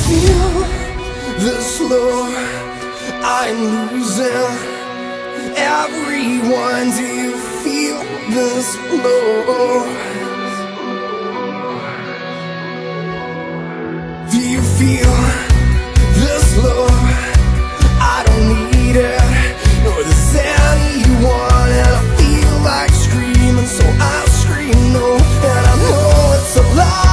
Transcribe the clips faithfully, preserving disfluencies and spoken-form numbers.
feel this love I'm losing. Everyone, do you feel this love? Do you feel this love? I don't need it, nor does anyone. And I feel like screaming, so I scream no. And I know it's a lie.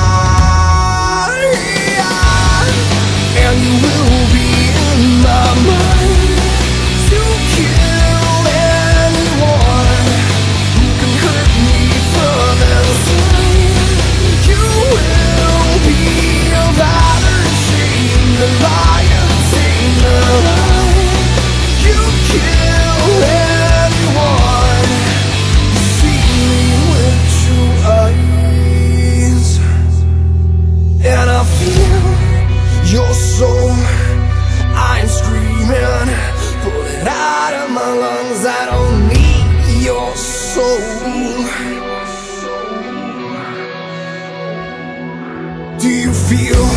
And you will be in my mind to kill anyone who can hurt me from inside. You will be a liar, shame the liar, tame the lie. You kill anyone who see me with true eyes. And I feel your soul, I'm screaming, pull it out of my lungs. I don't need your soul. Do you feel